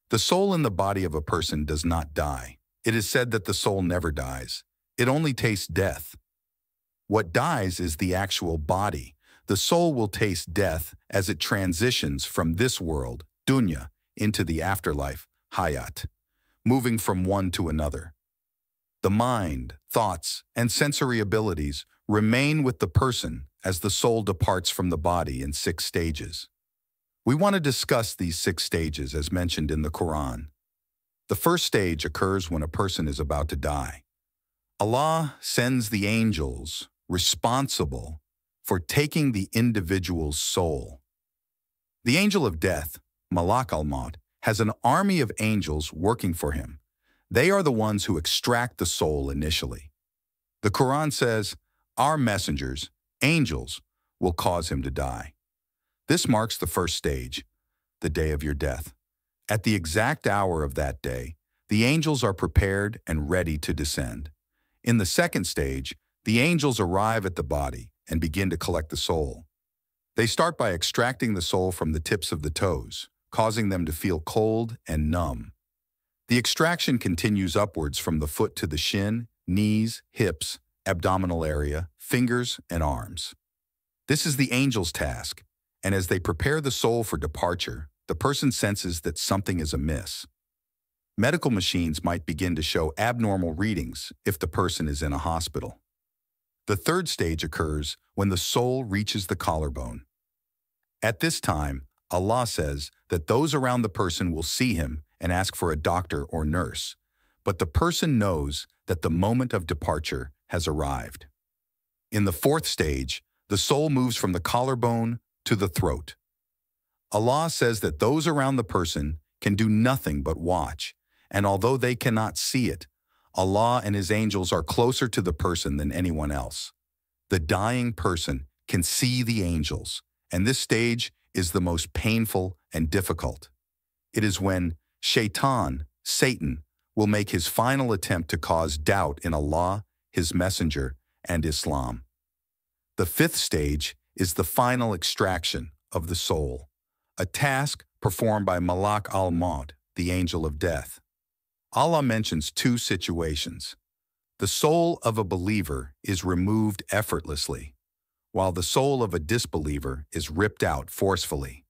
The soul in the body of a person does not die. It is said that the soul never dies. It only tastes death. What dies is the actual body. The soul will taste death as it transitions from this world, dunya, into the afterlife, hayat, moving from one to another. The mind, thoughts, and sensory abilities remain with the person as the soul departs from the body in 6 stages. We want to discuss these 6 stages as mentioned in the Quran. The first stage occurs when a person is about to die. Allah sends the angels responsible for taking the individual's soul. The angel of death, Malak al-Maut, has an army of angels working for him. They are the ones who extract the soul initially. The Quran says, our messengers, angels, will cause him to die. This marks the first stage, the day of your death. At the exact hour of that day, the angels are prepared and ready to descend. In the second stage, the angels arrive at the body and begin to collect the soul. They start by extracting the soul from the tips of the toes, causing them to feel cold and numb. The extraction continues upwards from the foot to the shin, knees, hips, abdominal area, fingers, and arms. This is the angel's task, and as they prepare the soul for departure, the person senses that something is amiss. Medical machines might begin to show abnormal readings if the person is in a hospital. The third stage occurs when the soul reaches the collarbone. At this time, Allah says that those around the person will see him and ask for a doctor or nurse, but the person knows that the moment of departure has arrived. In the fourth stage, the soul moves from the collarbone to the throat. Allah says that those around the person can do nothing but watch, and although they cannot see it, Allah and His angels are closer to the person than anyone else. The dying person can see the angels, and this stage is the most painful and difficult. It is when Shaitan, Satan, will make his final attempt to cause doubt in Allah, His Messenger, and Islam. The fifth stage is the final extraction of the soul, a task performed by Malak al-Maut, the angel of death. Allah mentions 2 situations. The soul of a believer is removed effortlessly, while the soul of a disbeliever is ripped out forcefully.